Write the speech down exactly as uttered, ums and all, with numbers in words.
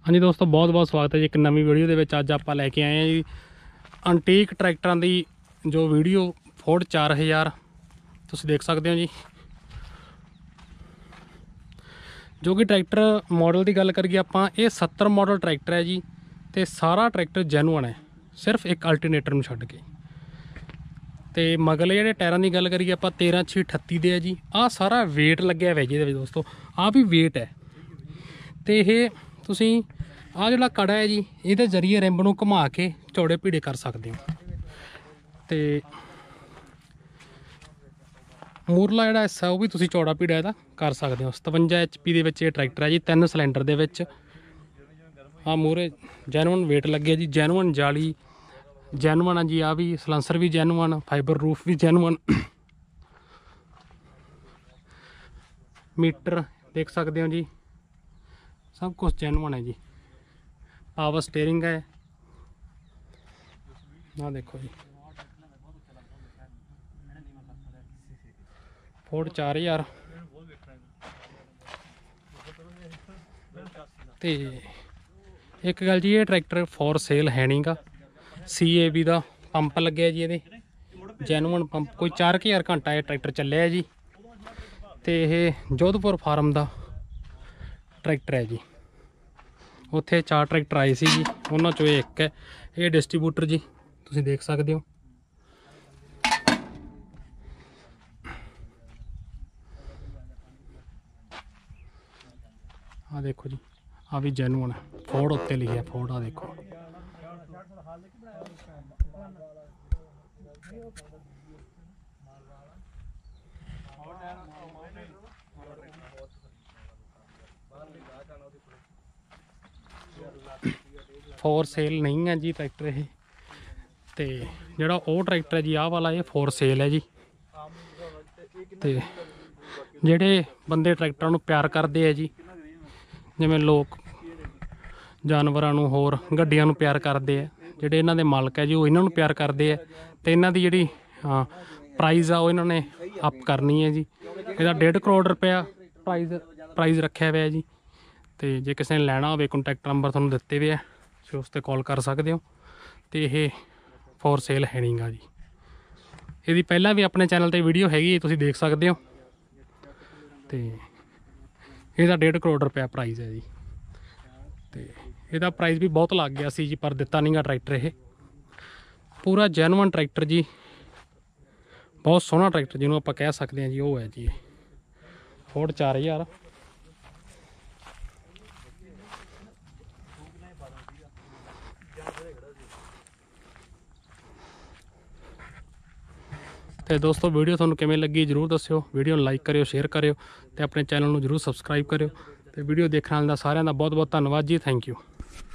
हाँ जी दोस्तों, बहुत बहुत स्वागत है जी एक नवी वीडियो ਦੇ ਵਿੱਚ। ਅੱਜ ਆਪਾਂ ਲੈ ਕੇ ਆਏ हैं जी अंटीक ट्रैक्टਰਾਂ ਦੀ जो वीडियो फोर्ड चार हज़ार ਤੁਸੀਂ देख सकते हो जी। जो कि ट्रैक्टर मॉडल की गल करिए ਆਪਾਂ, ਇਹ सत्तर मॉडल ट्रैक्टर है जी। तो सारा ट्रैक्टर जैनुअन है, सिर्फ एक अल्टरनेटर ਨੂੰ ਛੱਡ ਕੇ। तो मगले ਜਿਹੜੇ टायरां की गल करिए ਆਪਾਂ तेरह छे अठत्ती ਦੇ है जी। आ सारा वेट लग्या हुआ जी दोस्तों, आ भी वेट है। तो ये तुसी आ जिहड़ा कड़ा है जी, ये जरिए रिंब नूं घुमा के चौड़े पीड़े कर सकते हो। तो मूरला जिहड़ा हिस्सा वो भी तुसी चौड़ा पीड़ा इहदा कर सकते हो। सतवंजा एच पी दे विच ये ट्रैक्टर है जी, तीन सिलेंडर दे विच। हाँ मूहरे जैनुअन वेट लगे जी, जैनुअन जाली जैनुअन है जी। आ भी सलैंसर भी जैनुअन, फाइबर रूफ भी जैनुअन। मीटर देख सकते हो जी, सब कुछ जैनुअन है जी। पावर स्टेयरिंग है ना, देखो जी। फोर्ड चार हज़ार तो एक गल जी, ये ट्रैक्टर फॉर सेल है नहीं गा। सी ए बी का पंप लगे जी, ये जैनुअन पंप। कोई चार हज़ार घंटा ये ट्रैक्टर चलिया है जी। तो यह जोधपुर फार्म का ट्रैक्टर है जी। उत्थे चार ट्रैक्टर आए सी जी, उन्होंने चो एक है ये डिस्ट्रीब्यूटर जी, तुसीं देख सकते हो। आ देखो जी, आ भी जैनुअन है। फोर्ड उत्ते लिखा फोर्ड, आ देखो। फोर सेल नहीं है जी ट्रैक्टर ये। तो जोड़ा वो ट्रैक्टर है जी, आह वाला ये फोर सेल है जी। तो जेडे बंदे ट्रैक्टर नूं प्यार करते हैं जी, जिवें लोग जानवरां नूं होर गड्डियां नूं प्यार करते हैं, जेडे इन्हां दे मालक है जी वो इन्हां नूं प्यार करते हैं। तो इन्हां दी जिहड़ी प्राइज़ आ वो इन्हां ने अप करनी है जी। इहदा डेढ़ करोड़ रुपया प्राइज़ प्राइज़ रखा हुआ है जी। तो जे किसी ने लैना हो, कॉन्टैक्ट नंबर तुहानूं दित्ते हुए है, तुसीं उस ते कॉल कर सकते हो। तो ये फॉर सेल है नहीं गा जी। यदि पहला भी अपने चैनल पर वीडियो हैगी, तुसीं देख सकते हो। तो इसका डेढ़ करोड़ रुपया प्राइज़ है जी। तो इसका प्राइज़ भी बहुत लग गया सी जी, पर दिता नहीं गा ट्रैक्टर। ये पूरा जैनुअन ट्रैक्टर जी, बहुत सोहना ट्रैक्टर जिन्होंने आप कह सकते हैं जी, वो है जी फोर्ड चार हज़ार। तो दोस्तों वीडियो तुहानूं किवें लगी जरूर दस्सिओ। वीडियो लाइक करियो, शेयर करियो, तो अपने चैनल नूं जरूर सबसक्राइब करियो। तो वीडियो देखने वाले सारिਆਂ ਦਾ बहुत बहुत धन्यवाद जी, थैंक यू।